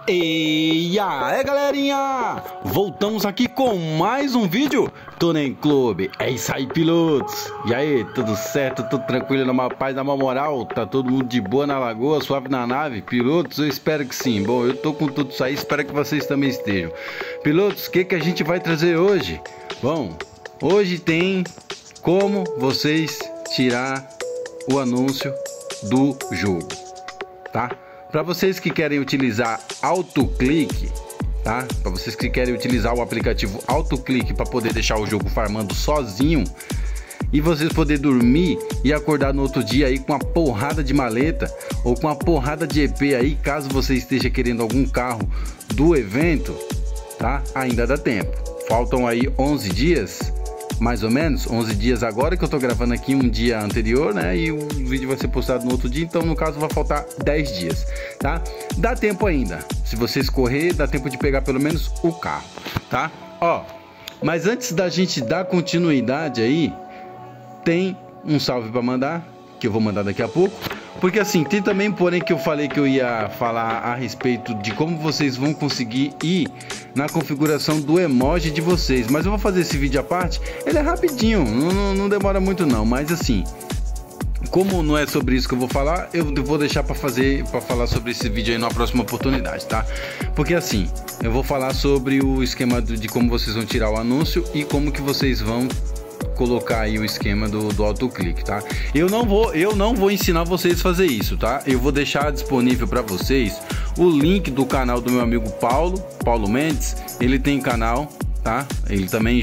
E aí galerinha, voltamos aqui com mais um vídeo Tuning Club. É isso aí, pilotos. E aí, tudo certo, tudo tranquilo, na maior paz, na maior moral? Tá todo mundo de boa na lagoa, suave na nave? Pilotos, eu espero que sim. Bom, eu tô com tudo isso aí, espero que vocês também estejam. Pilotos, o que a gente vai trazer hoje? Bom, hoje tem como vocês tirar o anúncio do jogo, tá? Para vocês que querem utilizar AutoClick, tá? Para vocês que querem utilizar o aplicativo AutoClick para poder deixar o jogo farmando sozinho e vocês poderem dormir e acordar no outro dia aí com uma porrada de maleta ou com uma porrada de EP aí, caso você esteja querendo algum carro do evento, tá? Ainda dá tempo. Faltam aí 11 dias. Mais ou menos 11 dias agora, que eu tô gravando aqui um dia anterior, né? E o vídeo vai ser postado no outro dia, então no caso vai faltar 10 dias, tá? Dá tempo ainda, se vocês correr, dá tempo de pegar pelo menos o carro, tá? Ó, mas antes da gente dar continuidade aí, tem um salve para mandar, que eu vou mandar daqui a pouco. Porque assim, tem também, porém, que eu falei que eu ia falar a respeito de como vocês vão conseguir ir na configuração do emoji de vocês. Mas eu vou fazer esse vídeo à parte, ele é rapidinho, não demora muito não. Mas assim, como não é sobre isso que eu vou falar, eu vou deixar para falar sobre esse vídeo aí na próxima oportunidade, tá? Porque assim, eu vou falar sobre o esquema de como vocês vão tirar o anúncio e como que vocês vão colocar aí o esquema do AutoClick, tá? Eu não vou ensinar vocês a fazer isso, tá? Eu vou deixar disponível para vocês o link do canal do meu amigo Paulo Mendes. Ele tem canal, tá? Ele também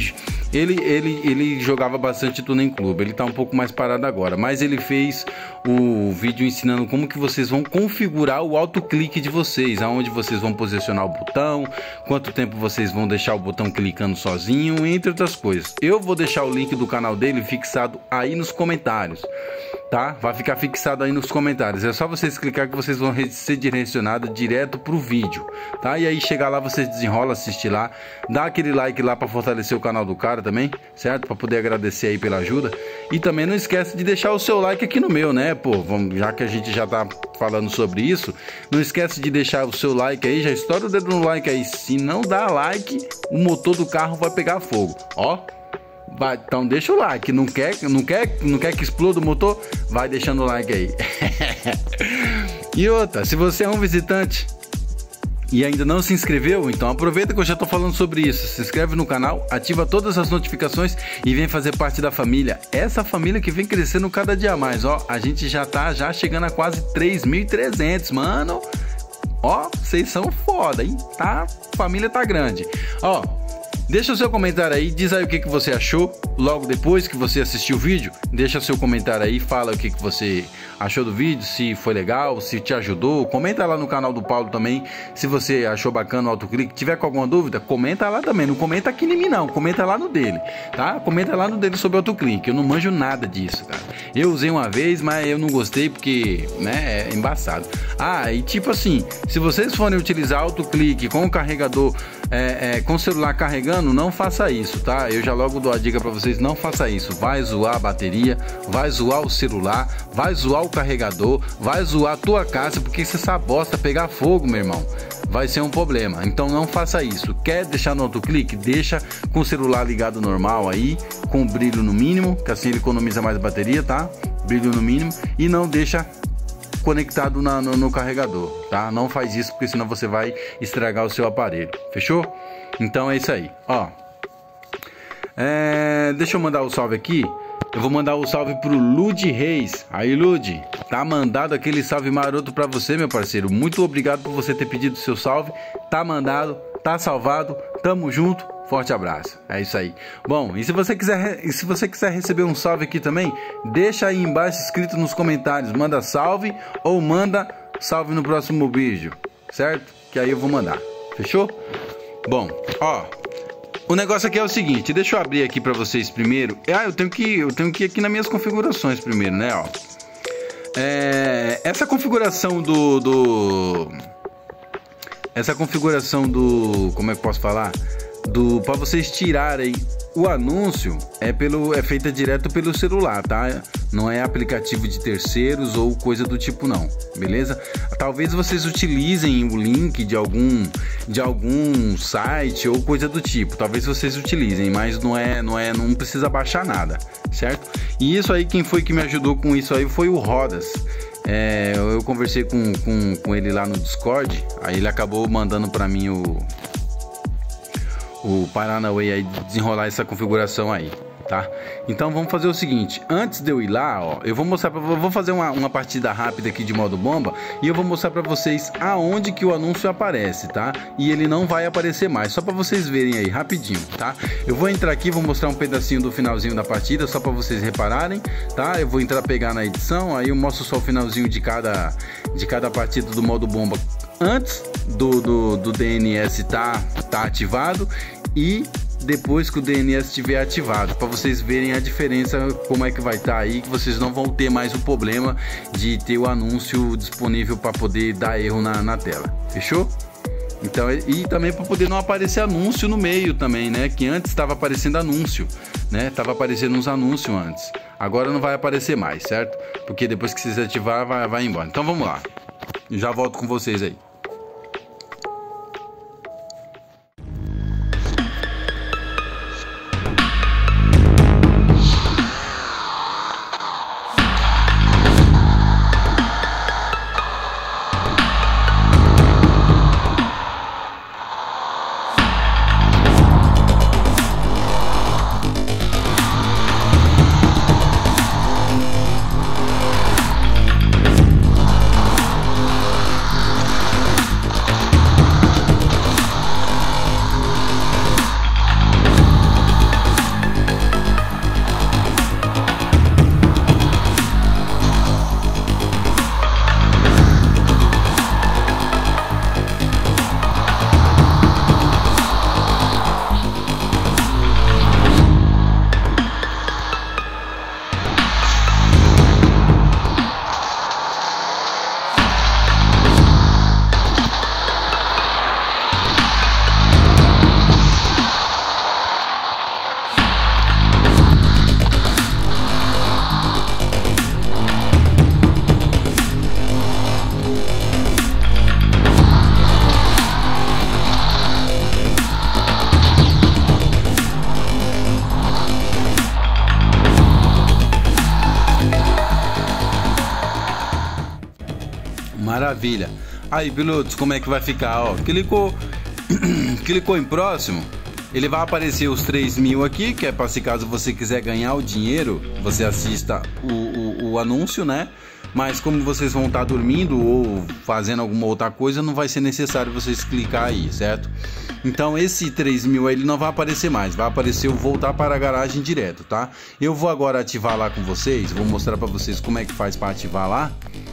ele jogava bastante Tuning Club. Ele tá um pouco mais parado agora, mas ele fez o vídeo ensinando como que vocês vão configurar o AutoClick de vocês, aonde vocês vão posicionar o botão, quanto tempo vocês vão deixar o botão clicando sozinho, entre outras coisas. Eu vou deixar o link do canal dele fixado aí nos comentários, tá? Vai ficar fixado aí nos comentários. É só vocês clicar que vocês vão ser direcionados direto pro vídeo, tá? E aí chegar lá, vocês desenrolam, assistir lá, dá aquele like lá para fortalecer o canal do cara também, certo? Para poder agradecer aí pela ajuda. E também não esquece de deixar o seu like aqui no meu, né? Pô, já que a gente já tá falando sobre isso, não esquece de deixar o seu like aí, já estoura o dedo no like aí. Se não dá like, o motor do carro vai pegar fogo, ó. Vai, então deixa o like. Não quer que exploda o motor? Vai deixando o like aí. E outra, se você é um visitante e ainda não se inscreveu, então aproveita que eu já tô falando sobre isso. Se inscreve no canal, ativa todas as notificações e vem fazer parte da família. Essa família que vem crescendo cada dia mais, ó. A gente já tá chegando a quase 3.300, mano. Ó, vocês são foda, hein? Tá, a família tá grande. Ó, deixa o seu comentário aí, diz aí o que você achou logo depois que você assistiu o vídeo. Deixa seu comentário aí, fala o que você achou do vídeo, se foi legal, se te ajudou. Comenta lá no canal do Paulo também, se você achou bacana o AutoClick. Tiver com alguma dúvida, comenta lá também. Não comenta aqui em mim não, comenta lá no dele, tá? Comenta lá no dele sobre o AutoClick. Eu não manjo nada disso, cara. Eu usei uma vez, mas eu não gostei porque, né, é embaçado. Ah, e tipo assim, se vocês forem utilizar AutoClick com o carregador, com o celular carregando, não faça isso, tá? Eu já logo dou a dica pra vocês, não faça isso. Vai zoar a bateria, vai zoar o celular, vai zoar o carregador, vai zoar a tua casa, porque se essa bosta pegar fogo, meu irmão, vai ser um problema. Então não faça isso. Quer deixar no AutoClick? Deixa com o celular ligado normal aí, com o brilho no mínimo, que assim ele economiza mais bateria, tá? Brilho no mínimo. E não deixa conectado no carregador, tá? Não faz isso, porque senão você vai estragar o seu aparelho. Fechou? Então é isso aí, ó. Deixa eu mandar o salve aqui. Eu vou mandar o salve pro Lud Reis. Aí, Lud, tá mandado aquele salve maroto pra você, meu parceiro. Muito obrigado por você ter pedido o seu salve. Tá mandado, tá salvado. Tamo junto. Forte abraço. É isso aí. Bom, e se você quiser receber um salve aqui também, deixa aí embaixo escrito nos comentários. Manda salve ou manda salve no próximo vídeo, certo? Que aí eu vou mandar. Fechou? Bom, ó, o negócio aqui é o seguinte, deixa eu abrir aqui pra vocês primeiro. Eu tenho que ir aqui nas minhas configurações primeiro, né, ó. Essa configuração como é que eu posso falar? para vocês tirarem o anúncio é feita direto pelo celular, tá? Não é aplicativo de terceiros ou coisa do tipo não, beleza? Talvez vocês utilizem o link de algum site ou coisa do tipo. Talvez vocês utilizem, mas não precisa baixar nada, certo? E isso aí, quem foi que me ajudou com isso aí foi o Rodas. Eu conversei com ele lá no Discord, aí ele acabou mandando para mim o Paranauê aí desenrolar essa configuração aí, tá? Então vamos fazer o seguinte, antes de eu ir lá, ó, eu vou fazer uma partida rápida aqui de modo bomba e eu vou mostrar para vocês aonde que o anúncio aparece, tá? E ele não vai aparecer mais, só para vocês verem aí rapidinho, tá? Eu vou entrar aqui, vou mostrar um pedacinho do finalzinho da partida só para vocês repararem, tá? Eu vou entrar pegar na edição, aí eu mostro só o finalzinho de cada partida do modo bomba antes do DNS tá ativado e depois que o DNS estiver ativado, para vocês verem a diferença, como é que vai estar aí, que vocês não vão ter mais o problema de ter o anúncio disponível para poder dar erro na tela, fechou? Então, e também para poder não aparecer anúncio no meio também, né? Que antes estava aparecendo anúncio, né? Tava aparecendo uns anúncios antes, agora não vai aparecer mais, certo? Porque depois que vocês ativar vai embora. Então vamos lá, eu já volto com vocês aí. Maravilha. Aí, pilotos, como é que vai ficar? Ó, clicou em próximo, ele vai aparecer os 3.000 aqui, que é para se caso você quiser ganhar o dinheiro, você assista o anúncio, né? Mas como vocês vão estar dormindo ou fazendo alguma outra coisa, não vai ser necessário vocês clicar aí, certo? Então esse 3.000 aí ele não vai aparecer mais, vai aparecer o voltar para a garagem direto, tá? Eu vou agora ativar lá com vocês, vou mostrar para vocês como é que faz para ativar lá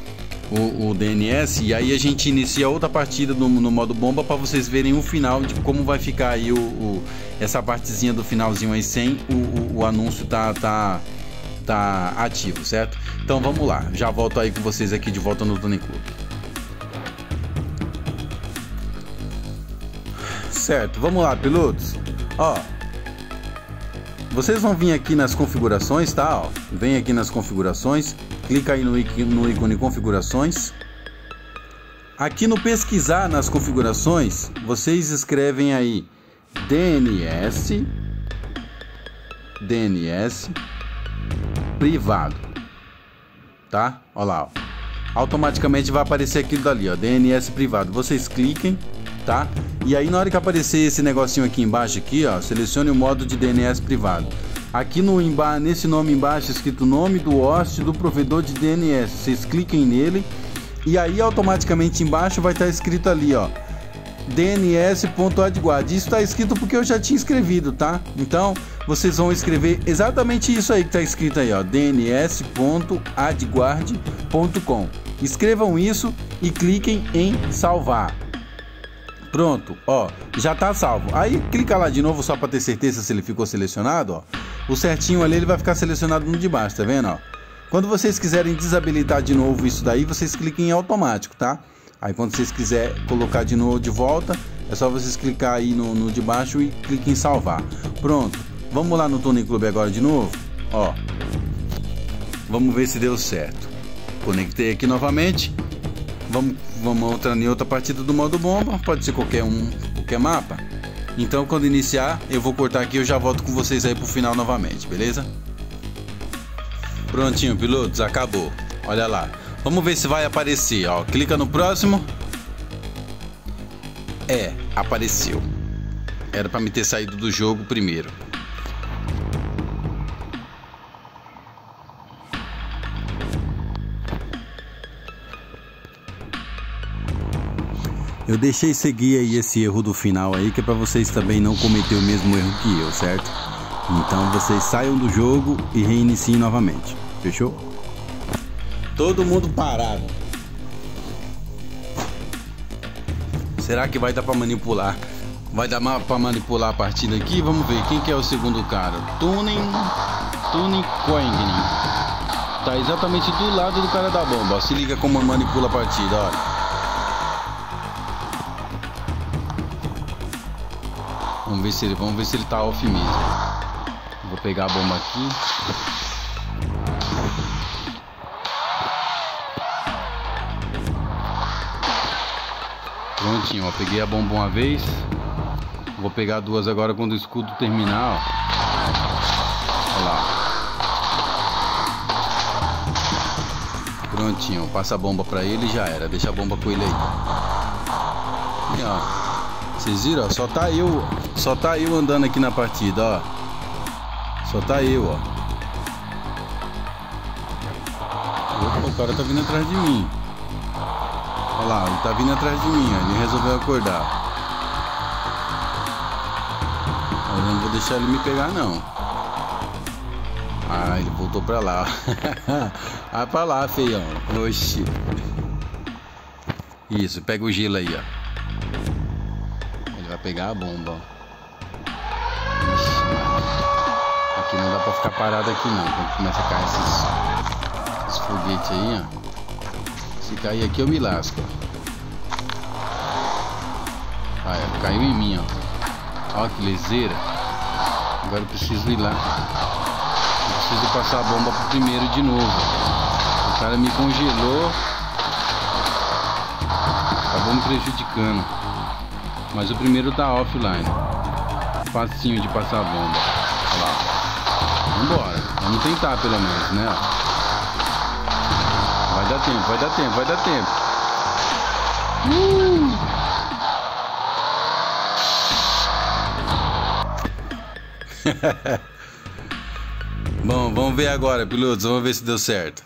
o DNS, e aí a gente inicia outra partida no modo bomba para vocês verem o final de como vai ficar aí essa partezinha do finalzinho aí sem o anúncio tá ativo, certo? Então vamos lá, já volto aí com vocês aqui de volta no Tuning Club. Certo, vamos lá, pilotos. Ó, vocês vão vir aqui nas configurações, tá? Ó, vem aqui nas configurações, clica aí no ícone configurações. Aqui no pesquisar nas configurações, vocês escrevem aí DNS privado, tá? Olha lá, ó. Automaticamente vai aparecer aquilo dali, ó, DNS privado. Vocês cliquem, tá? E aí na hora que aparecer esse negocinho aqui embaixo aqui, ó, selecione o modo de DNS privado. Aqui nesse nome embaixo escrito nome do host do provedor de DNS, vocês cliquem nele e aí automaticamente embaixo vai estar escrito ali, ó, dns.adguard. Isso está escrito porque eu já tinha escrevido, tá? Então vocês vão escrever exatamente isso aí que está escrito aí, ó, dns.adguard.com. Escrevam isso e cliquem em salvar. Pronto, ó, já tá salvo. Aí clica lá de novo só para ter certeza se ele ficou selecionado, ó. O certinho ali ele vai ficar selecionado no de baixo, tá vendo, ó? Quando vocês quiserem desabilitar de novo isso daí, vocês cliquem em automático, tá? Aí quando vocês quiserem colocar de novo de volta, é É só vocês clicar aí no de baixo e clicar em salvar. Pronto. Vamos lá no Tuning Club agora de novo. Ó. Vamos ver se deu certo. Conectei aqui novamente. Vamos entrar em outra partida do modo bomba. Pode ser qualquer mapa. Então quando iniciar, eu vou cortar aqui e eu já volto com vocês aí pro final novamente, beleza? Prontinho, pilotos, acabou. Olha lá. Vamos ver se vai aparecer, ó. Clica no próximo. Apareceu. Era para me ter saído do jogo primeiro. Eu deixei seguir aí esse erro do final aí, que é para vocês também não cometer o mesmo erro que eu, certo? Então vocês saiam do jogo e reiniciem novamente. Fechou? Todo mundo parado. Será que vai dar para manipular? Vai dar para manipular a partida aqui? Vamos ver quem que é o segundo cara. Tuning Coing. Tá exatamente do lado do cara da bomba. Se liga como manipula a partida, olha. Vamos ver se ele tá off mesmo. Vou pegar a bomba aqui. Prontinho, ó. Peguei a bomba uma vez. Vou pegar duas agora quando o escudo terminar, ó. Olha lá. Prontinho, passa a bomba pra ele e já era. Deixa a bomba com ele aí. E ó. Vocês viram, ó, só tá eu andando aqui na partida, ó. Só tá eu, ó. Opa, o cara tá vindo atrás de mim. Olha lá, ele tá vindo atrás de mim, ó. Ele resolveu acordar. Eu não vou deixar ele me pegar, não. Ah, ele voltou pra lá. Vai pra lá, feião. Oxi. Isso, pega o gelo aí, ó. Vai pegar a bomba, ó. Aqui não dá pra ficar parado aqui não. Quando começa a cair esses foguetes aí, ó. Se cair aqui eu me lasco. Ah, caiu em mim, ó. Ó que leseira. Agora eu preciso ir lá. Eu preciso passar a bomba pro primeiro de novo. O cara me congelou. Acabou me prejudicando. Mas o primeiro tá offline. Facinho de passar a bomba. Olha lá. Vambora. Vamos tentar pelo menos, né? Vai dar tempo, vai dar tempo, vai dar tempo. Bom, vamos ver agora, pilotos. Vamos ver se deu certo.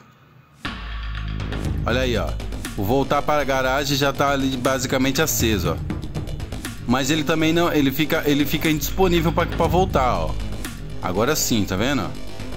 Olha aí, ó. O voltar para a garagem já tá ali basicamente aceso, ó. Mas ele também não, ele fica indisponível para voltar, ó. Agora sim, tá vendo?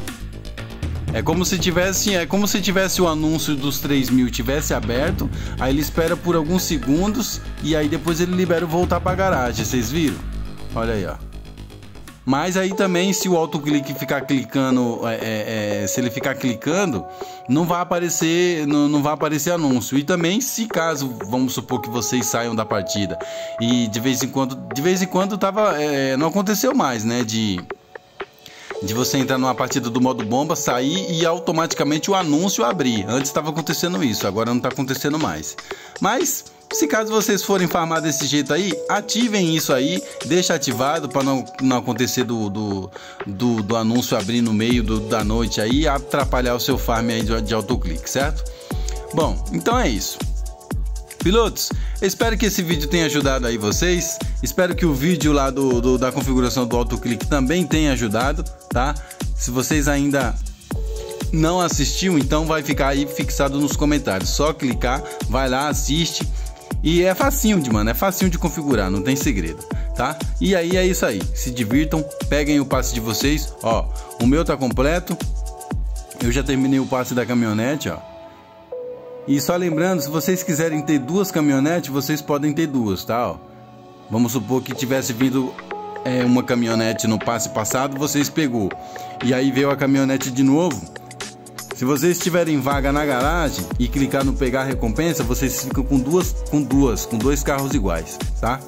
É como se tivesse o anúncio dos 3.000 tivesse aberto, aí ele espera por alguns segundos e aí depois ele libera o voltar para a garagem, vocês viram? Olha aí, ó. Mas aí também, se o autoclique ficar clicando, se ele ficar clicando, não vai aparecer, não vai aparecer anúncio. E também, se caso, vamos supor que vocês saiam da partida e de vez em quando tava, não aconteceu mais, né? De você entrar numa partida do modo bomba, sair e automaticamente o anúncio abrir. Antes estava acontecendo isso, agora não está acontecendo mais. Mas se caso vocês forem farmar desse jeito aí, ativem isso aí, deixa ativado para não acontecer do anúncio abrir no meio da noite aí e atrapalhar o seu farm aí de autoclique, certo? Bom, então é isso. Pilotos, espero que esse vídeo tenha ajudado aí vocês. Espero que o vídeo lá da configuração do autoclique também tenha ajudado, tá? Se vocês ainda não assistiu, então vai ficar aí fixado nos comentários. Só clicar, vai lá, assiste. E é facinho é facinho de configurar, não tem segredo, tá? E aí é isso aí, se divirtam, peguem o passe de vocês, ó, o meu tá completo, eu já terminei o passe da caminhonete, ó. E só lembrando, se vocês quiserem ter duas caminhonetes, vocês podem ter duas, tá? Ó. Vamos supor que tivesse vindo uma caminhonete no passe passado, vocês pegou, e aí veio a caminhonete de novo. Se vocês tiverem vaga na garagem e clicar no pegar recompensa, vocês ficam com dois carros iguais, tá?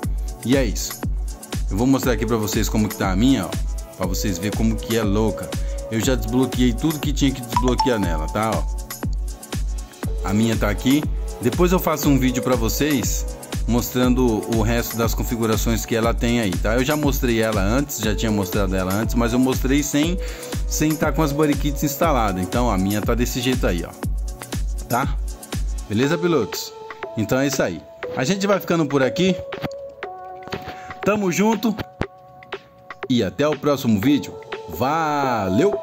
E é isso. Eu vou mostrar aqui pra vocês como que tá a minha, ó, pra vocês verem como que é louca. Eu já desbloqueei tudo que tinha que desbloquear nela, tá, ó. A minha tá aqui. Depois eu faço um vídeo pra vocês mostrando o resto das configurações que ela tem aí, tá? Eu já mostrei ela antes, já tinha mostrado ela antes, mas eu mostrei sem estar com as body kits instaladas. Então a minha tá desse jeito aí, ó. Tá? Beleza, pilotos? Então é isso aí. A gente vai ficando por aqui. Tamo junto. E até o próximo vídeo. Valeu!